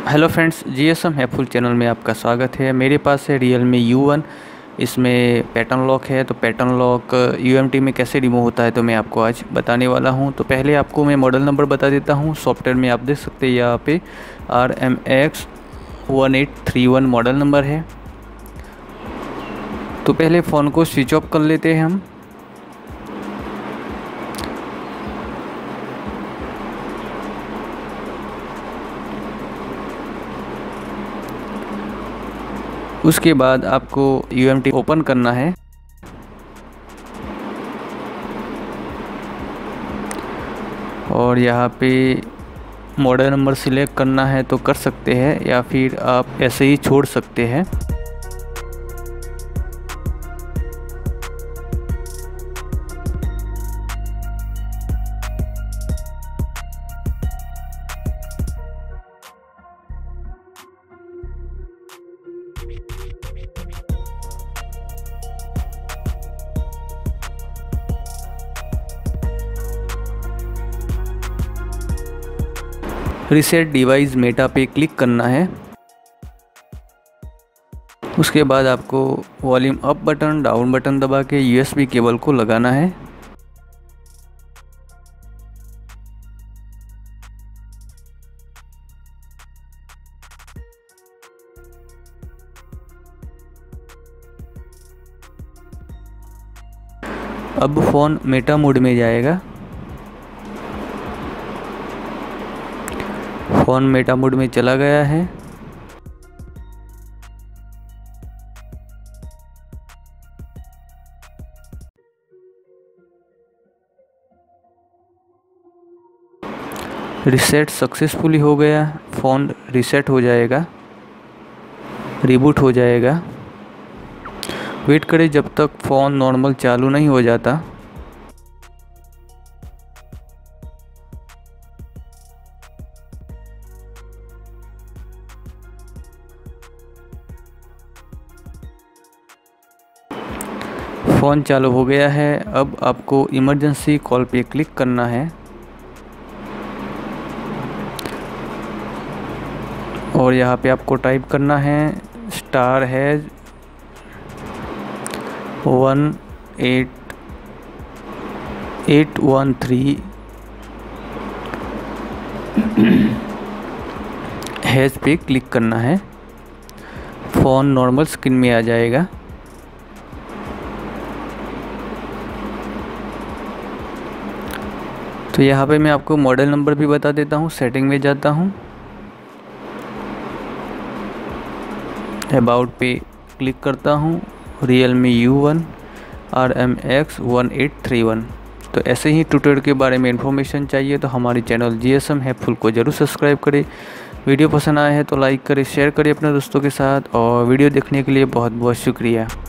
Hello friends, GSM helpful channel में आपका स्वागत है। मेरे पास है Realme U1। इसमें पैटर्न लॉक है, तो पैटर्न लॉक UMT में कैसे रिमूव होता है तो मैं आपको आज बताने वाला हूं। तो पहले आपको मैं मॉडल नंबर बता देता हूं। सॉफ्टवेयर में आप देख सकते हैं यहाँ पे RMX 1831 मॉडल नंबर है। तो पहले फ़ोन को स्विच ऑफ कर लेते हैं हम। उसके बाद आपको UMT ओपन करना है और यहाँ पे मॉडल नंबर सिलेक्ट करना है तो कर सकते हैं, या फिर आप ऐसे ही छोड़ सकते हैं। रीसेट डिवाइस मेटा पे क्लिक करना है। उसके बाद आपको volume up button down button दबा के USB केबल को लगाना है। अब फ़ोन मेटा मोड में जाएगा। फ़ोन मेटा मोड में चला गया है। रीसेट सक्सेसफुली हो गया। फ़ोन रीसेट हो जाएगा, रिबूट हो जाएगा। वेट करें जब तक फ़ोन नॉर्मल चालू नहीं हो जाता। फ़ोन चालू हो गया है। अब आपको इमरजेंसी कॉल पे क्लिक करना है और यहाँ पे आपको टाइप करना है *#1 813 हैश पे क्लिक करना है। फ़ोन नॉर्मल स्क्रीन में आ जाएगा। तो यहाँ पे मैं आपको मॉडल नंबर भी बता देता हूँ। सेटिंग में जाता हूँ, अबाउट पे क्लिक करता हूँ, Realme U1 RMX 1831। तो ऐसे ही ट्यूटोरियल के बारे में इन्फॉर्मेशन चाहिए तो हमारे चैनल जीएसएम हेल्पफुल को ज़रूर सब्सक्राइब करें। वीडियो पसंद आया है तो लाइक करें, शेयर करें अपने दोस्तों के साथ, और वीडियो देखने के लिए बहुत बहुत शुक्रिया।